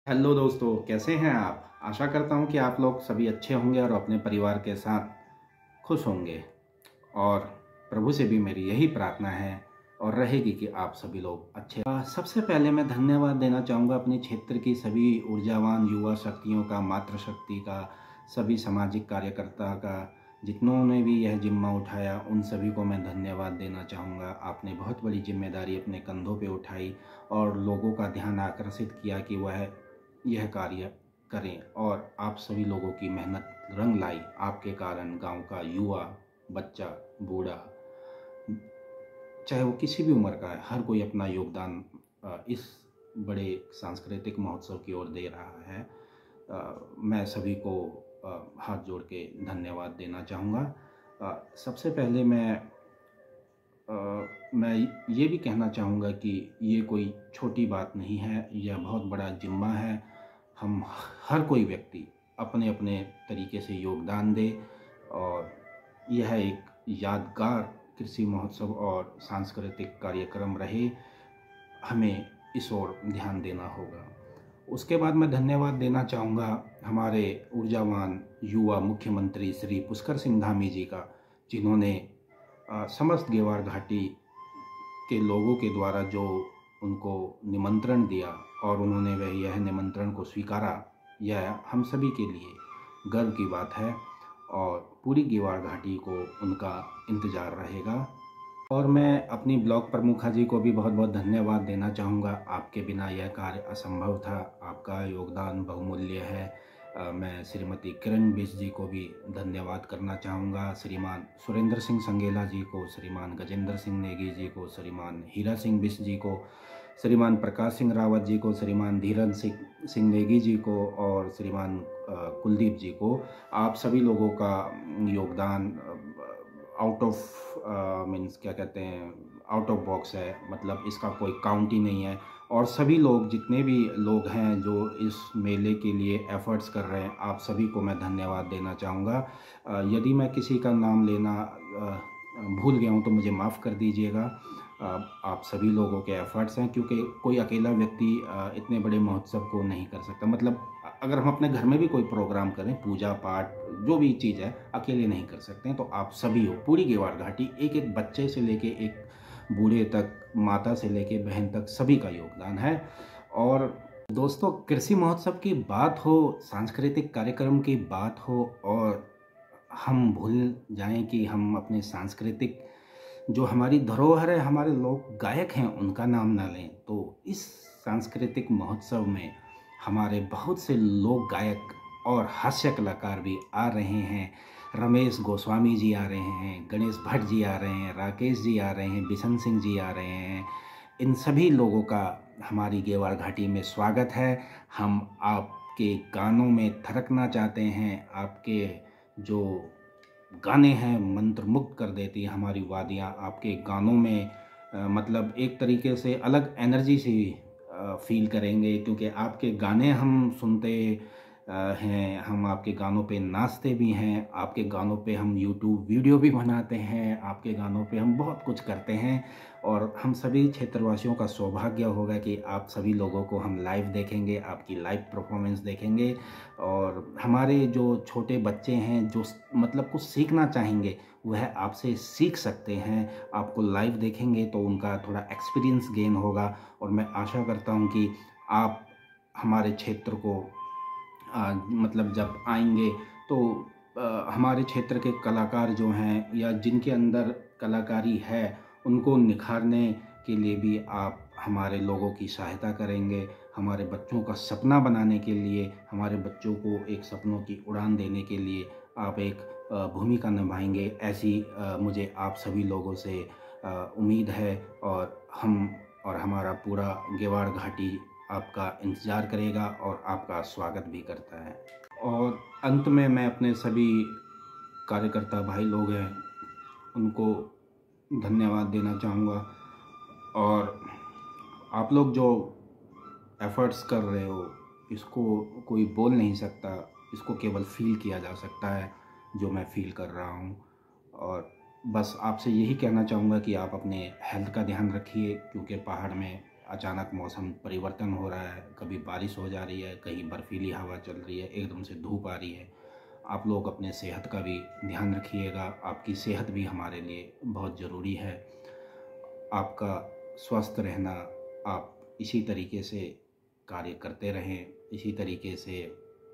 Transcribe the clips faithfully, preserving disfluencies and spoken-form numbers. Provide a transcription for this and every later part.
Hello दोस्तों, कैसे हैं आप? आशा करता हूं कि आप लोग सभी अच्छे होंगे और अपने परिवार के साथ खुश होंगे। और प्रभु से भी मेरी यही प्रार्थना है और रहेगी कि आप सभी लोग अच्छे। आ, सबसे पहले मैं धन्यवाद देना चाहूँगा अपने क्षेत्र की सभी ऊर्जावान युवा शक्तियों का, मातृशक्ति का, सभी सामाजिक कार्यकर्ता का, जितनों ने भी यह जिम्मा उठाया उन सभी को मैं धन्यवाद देना चाहूँगा। आपने बहुत बड़ी जिम्मेदारी अपने कंधों पे उठाई और लोगों का ध्यान आकर्षित किया कि वह यह कार्य करें, और आप सभी लोगों की मेहनत रंग लाई। आपके कारण गांव का युवा, बच्चा, बूढ़ा, चाहे वो किसी भी उम्र का है, हर कोई अपना योगदान इस बड़े सांस्कृतिक महोत्सव की ओर दे रहा है। मैं सभी को हाथ जोड़ के धन्यवाद देना चाहूँगा। सबसे पहले मैं आ, मैं ये भी कहना चाहूँगा कि ये कोई छोटी बात नहीं है, यह बहुत बड़ा जिम्मा है। हम हर कोई व्यक्ति अपने अपने तरीके से योगदान दे और यह एक यादगार कृषि महोत्सव और सांस्कृतिक कार्यक्रम रहे। हमें इस ओर ध्यान देना होगा। उसके बाद मैं धन्यवाद देना चाहूँगा हमारे ऊर्जावान युवा मुख्यमंत्री श्री पुष्कर सिंह धामी जी का, जिन्होंने समस्त गेवार घाटी के लोगों के द्वारा जो उनको निमंत्रण दिया और उन्होंने वह यह निमंत्रण को स्वीकारा, यह हम सभी के लिए गर्व की बात है और पूरी गेवार घाटी को उनका इंतज़ार रहेगा। और मैं अपनी ब्लॉक प्रमुखा जी को भी बहुत बहुत धन्यवाद देना चाहूँगा। आपके बिना यह कार्य असंभव था, आपका योगदान बहुमूल्य है। आ, मैं श्रीमती किरण बिश जी को भी धन्यवाद करना चाहूँगा, श्रीमान सुरेंद्र सिंह संगेला जी को, श्रीमान गजेंद्र सिंह नेगी जी को, श्रीमान हीरा सिंह बिश जी को, श्रीमान प्रकाश सिंह रावत जी को, श्रीमान धीरज सिंह सिंह नेगी जी को और श्रीमान कुलदीप जी को। आप सभी लोगों का योगदान आउट ऑफ मीन्स क्या कहते हैं, आउट ऑफ बॉक्स है, मतलब इसका कोई काउंट ही नहीं है। और सभी लोग, जितने भी लोग हैं जो इस मेले के लिए एफर्ट्स कर रहे हैं, आप सभी को मैं धन्यवाद देना चाहूँगा। यदि मैं किसी का नाम लेना भूल गया हूँ तो मुझे माफ़ कर दीजिएगा। आप सभी लोगों के एफर्ट्स हैं, क्योंकि कोई अकेला व्यक्ति इतने बड़े महोत्सव को नहीं कर सकता। मतलब अगर हम अपने घर में भी कोई प्रोग्राम करें, पूजा पाठ जो भी चीज़ है, अकेले नहीं कर सकते हैं। तो आप सभी हो, पूरी गेवार घाटी, एक एक बच्चे से लेके एक बूढ़े तक, माता से लेके बहन तक, सभी का योगदान है। और दोस्तों, कृषि महोत्सव की बात हो, सांस्कृतिक कार्यक्रम की बात हो और हम भूल जाएं कि हम अपने सांस्कृतिक जो हमारी धरोहर है, हमारे लोक गायक हैं, उनका नाम ना लें, तो इस सांस्कृतिक महोत्सव में हमारे बहुत से लोक गायक और हास्य कलाकार भी आ रहे हैं। रमेश गोस्वामी जी आ रहे हैं, गणेश भट्ट जी आ रहे हैं, राकेश जी आ रहे हैं, बिशन सिंह जी आ रहे हैं। इन सभी लोगों का हमारी गेवार घाटी में स्वागत है। हम आपके गानों में थरकना चाहते हैं। आपके जो गाने हैं मंत्रमुग्ध कर देती है हमारी वादियाँ। आपके गानों में आ, मतलब एक तरीके से अलग एनर्जी सी फील करेंगे, क्योंकि आपके गाने हम सुनते आ, हैं, हम आपके गानों पे नाचते भी हैं, आपके गानों पे हम यूट्यूब वीडियो भी बनाते हैं, आपके गानों पे हम बहुत कुछ करते हैं। और हम सभी क्षेत्रवासियों का सौभाग्य होगा कि आप सभी लोगों को हम लाइव देखेंगे, आपकी लाइव परफॉर्मेंस देखेंगे। और हमारे जो छोटे बच्चे हैं जो मतलब कुछ सीखना चाहेंगे, वह आपसे सीख सकते हैं। आपको लाइव देखेंगे तो उनका थोड़ा एक्सपीरियंस गेन होगा। और मैं आशा करता हूं कि आप हमारे क्षेत्र को आ, मतलब जब आएंगे तो आ, हमारे क्षेत्र के कलाकार जो हैं या जिनके अंदर कलाकारी है, उनको निखारने के लिए भी आप हमारे लोगों की सहायता करेंगे। हमारे बच्चों का सपना बनाने के लिए, हमारे बच्चों को एक सपनों की उड़ान देने के लिए आप एक भूमिका निभाएंगे, ऐसी मुझे आप सभी लोगों से उम्मीद है। और हम और हमारा पूरा गेवार घाटी आपका इंतज़ार करेगा और आपका स्वागत भी करता है। और अंत में मैं अपने सभी कार्यकर्ता भाई लोग हैं, उनको धन्यवाद देना चाहूँगा। और आप लोग जो एफ़र्ट्स कर रहे हो, इसको कोई बोल नहीं सकता, इसको केवल फ़ील किया जा सकता है, जो मैं फ़ील कर रहा हूँ। और बस आपसे यही कहना चाहूँगा कि आप अपने हेल्थ का ध्यान रखिए, क्योंकि पहाड़ में अचानक मौसम परिवर्तन हो रहा है, कभी बारिश हो जा रही है, कहीं बर्फीली हवा चल रही है, एकदम से धूप आ रही है। आप लोग अपने सेहत का भी ध्यान रखिएगा, आपकी सेहत भी हमारे लिए बहुत ज़रूरी है। आपका स्वस्थ रहना, आप इसी तरीके से कार्य करते रहें, इसी तरीके से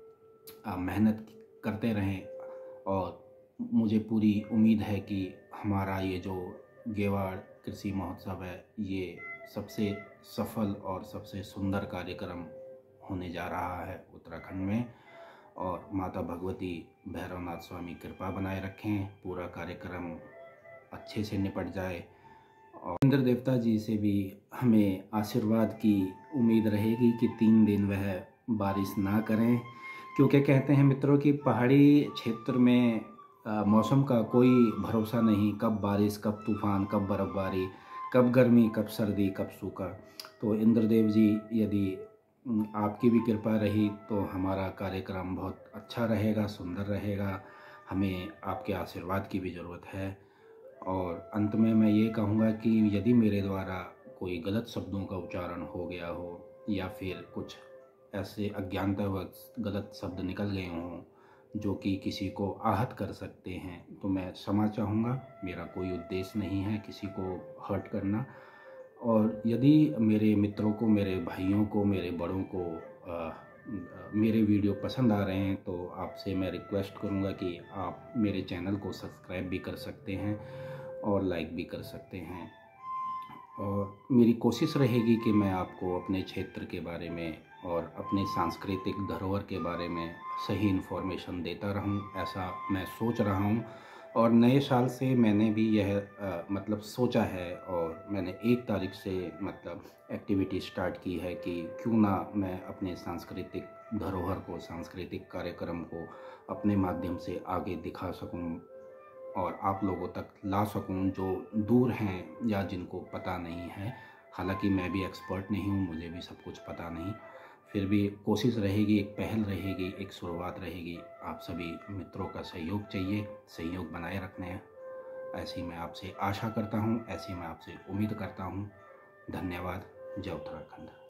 आप मेहनत करते रहें और मुझे पूरी उम्मीद है कि हमारा ये जो गेवाड़ कृषि महोत्सव है, ये सबसे सफल और सबसे सुंदर कार्यक्रम होने जा रहा है उत्तराखंड में। और माता भगवती भैरवनाथ स्वामी कृपा बनाए रखें, पूरा कार्यक्रम अच्छे से निपट जाए और इंद्र देवता जी से भी हमें आशीर्वाद की उम्मीद रहेगी कि तीन दिन वह बारिश ना करें, क्योंकि कहते हैं मित्रों कि पहाड़ी क्षेत्र में आ, मौसम का कोई भरोसा नहीं, कब बारिश, कब तूफ़ान, कब बर्फ़बारी, कब गर्मी, कब सर्दी, कब सूखा। तो इंद्रदेव जी, यदि आपकी भी कृपा रही तो हमारा कार्यक्रम बहुत अच्छा रहेगा, सुंदर रहेगा। हमें आपके आशीर्वाद की भी ज़रूरत है। और अंत में मैं ये कहूँगा कि यदि मेरे द्वारा कोई गलत शब्दों का उच्चारण हो गया हो या फिर कुछ ऐसे अज्ञानतावश गलत शब्द निकल गए हों जो कि किसी को आहत कर सकते हैं, तो मैं क्षमा चाहूँगा। मेरा कोई उद्देश्य नहीं है किसी को हर्ट करना। और यदि मेरे मित्रों को, मेरे भाइयों को, मेरे बड़ों को आ, मेरे वीडियो पसंद आ रहे हैं तो आपसे मैं रिक्वेस्ट करूँगा कि आप मेरे चैनल को सब्सक्राइब भी कर सकते हैं और लाइक भी कर सकते हैं। और मेरी कोशिश रहेगी कि मैं आपको अपने क्षेत्र के बारे में और अपने सांस्कृतिक धरोहर के बारे में सही इन्फॉर्मेशन देता रहूं, ऐसा मैं सोच रहा हूं। और नए साल से मैंने भी यह आ, मतलब सोचा है और मैंने एक तारीख से मतलब एक्टिविटी स्टार्ट की है कि क्यों ना मैं अपने सांस्कृतिक धरोहर को, सांस्कृतिक कार्यक्रम को अपने माध्यम से आगे दिखा सकूं और आप लोगों तक ला सकूं जो दूर हैं या जिनको पता नहीं है। हालांकि मैं भी एक्सपर्ट नहीं हूं, मुझे भी सब कुछ पता नहीं, फिर भी कोशिश रहेगी, एक पहल रहेगी, एक शुरुआत रहेगी। आप सभी मित्रों का सहयोग चाहिए, सहयोग बनाए रखने हैं, ऐसी मैं आपसे आशा करता हूं, ऐसी मैं आपसे उम्मीद करता हूं। धन्यवाद। जय उत्तराखंड।